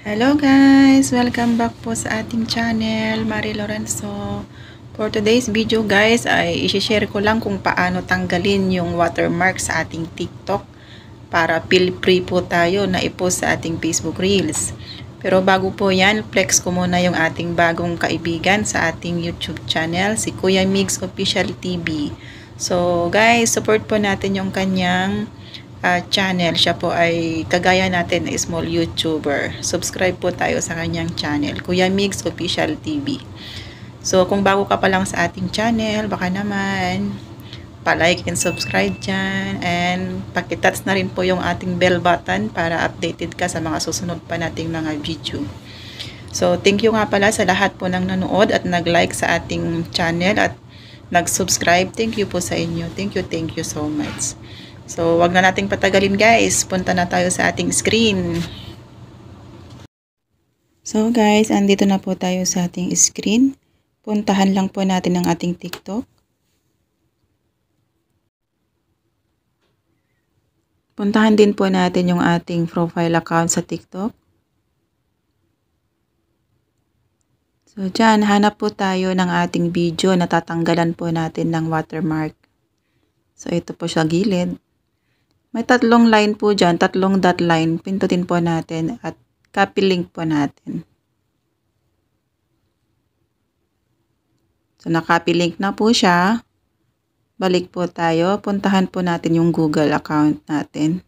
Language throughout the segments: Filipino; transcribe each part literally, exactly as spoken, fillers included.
Hello guys! Welcome back po sa ating channel, Mari Lorenzo. For today's video guys ay i-share ko lang kung paano tanggalin yung watermark sa ating TikTok para feel free po tayo na i-post sa ating Facebook Reels. Pero bago po yan, flex ko muna yung ating bagong kaibigan sa ating YouTube channel, si Kuya Migs Official T V. So guys, support po natin yung kanyang uh, channel. Siya po ay kagaya natin na small YouTuber. Subscribe po tayo sa kanyang channel, Kuya Migs Official T V. So kung bago ka pa lang sa ating channel, baka naman pa-like and subscribe dyan, and pakitats na rin po yung ating bell button para updated ka sa mga susunod pa nating mga video. So thank you nga pala sa lahat po ng nanood at nag-like sa ating channel at nag-subscribe. Thank you po sa inyo. Thank you, thank you so much. So, wag na nating patagalin guys. Punta na tayo sa ating screen. So guys, andito na po tayo sa ating screen. Puntahan lang po natin ang ating TikTok. Puntahan din po natin yung ating profile account sa TikTok. So dyan, hanap po tayo ng ating video na tatanggalan po natin ng watermark. So ito po siya gilid. May tatlong line po dyan, tatlong dot line. Pindutin po natin at copy link po natin. So na-copy link na po siya. Balik po tayo. Puntahan po natin yung Google account natin.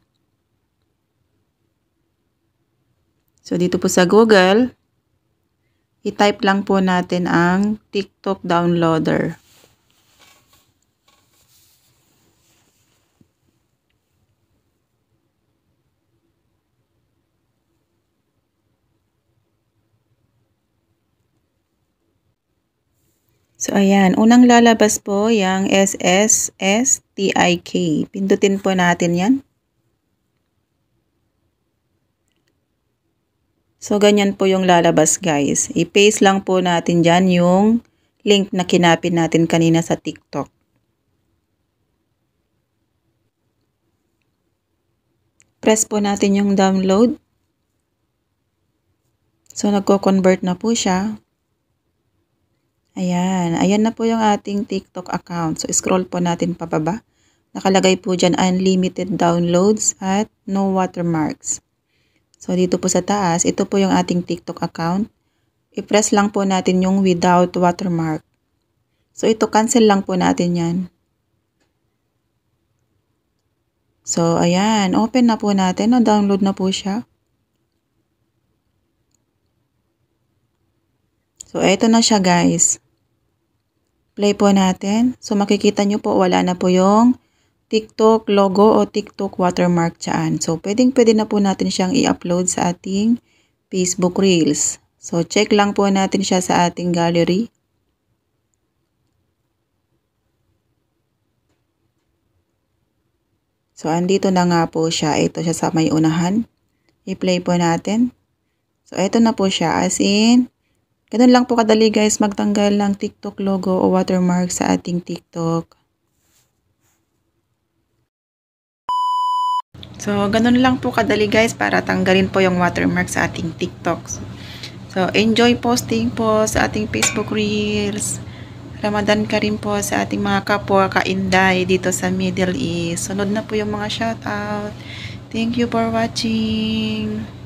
So dito po sa Google, i-type lang po natin ang TikTok downloader. So, ayan. Unang lalabas po yung S S S T I K. Pindutin po natin yan. So, ganyan po yung lalabas guys. I-paste lang po natin dyan yung link na kinapin natin kanina sa TikTok. Press po natin yung download. So, nagko-convert na po siya. Ayan. Ayan na po yung ating TikTok account. So, scroll po natin pababa. Nakalagay po dyan unlimited downloads at no watermarks. So, dito po sa taas, ito po yung ating TikTok account. I-press lang po natin yung without watermark. So, ito cancel lang po natin yan. So, ayan. Open na po natin. Na-download na po siya. So, ito na siya guys. Play po natin. So, makikita nyo po, wala na po yung TikTok logo o TikTok watermark dyan. So, pwedeng pwede na po natin siyang i-upload sa ating Facebook Reels. So, check lang po natin siya sa ating gallery. So, andito na nga po siya. Ito siya sa may unahan. I-play po natin. So, ito na po siya. As in, ganun lang po kadali guys magtanggal ng TikTok logo o watermark sa ating TikTok. So, ganun lang po kadali guys para tanggalin po yung watermark sa ating TikTok. So, enjoy posting po sa ating Facebook Reels. Ramadan ka rin po sa ating mga kapwa kainday dito sa Middle East. Sunod na po yung mga shoutout. Thank you for watching.